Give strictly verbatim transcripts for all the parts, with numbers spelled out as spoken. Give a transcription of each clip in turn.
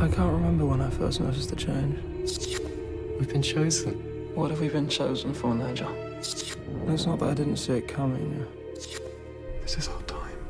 I can't remember when I first noticed the change. We've been chosen. What have we been chosen for, Nigel? It's not that I didn't see it coming. This is our time.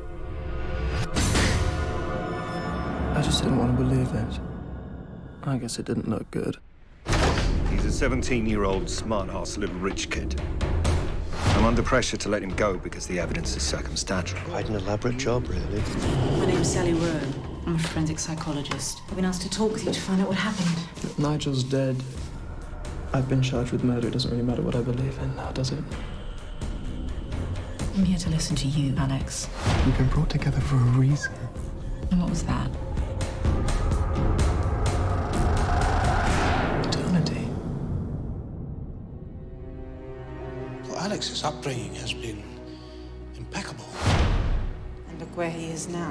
I just didn't want to believe it. I guess it didn't look good. He's a seventeen-year-old, smart-ass little rich kid. I'm under pressure to let him go because the evidence is circumstantial. Quite an elaborate job, really. My name's Sally Rowe. I'm a forensic psychologist. I've been asked to talk with you to find out what happened. Nigel's dead. I've been charged with murder. It doesn't really matter what I believe in now, does it? I'm here to listen to you, Alex. We've been brought together for a reason. And what was that? Eternity. Well, Alex's upbringing has been impeccable. And look where he is now.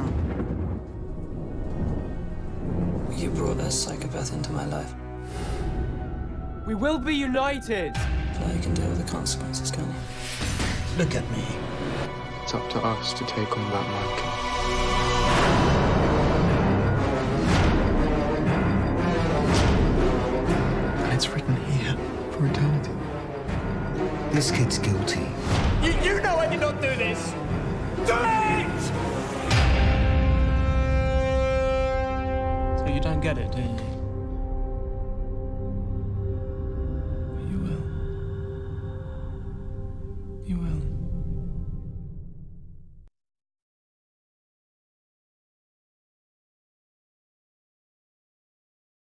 You brought that psychopath into my life. We will be united! Now you can deal with the consequences, can't you? Look at me. It's up to us to take on that Michael. And it's written here for eternity. This kid's guilty. You, you know I did not do this! Do it! So you don't get it, do you?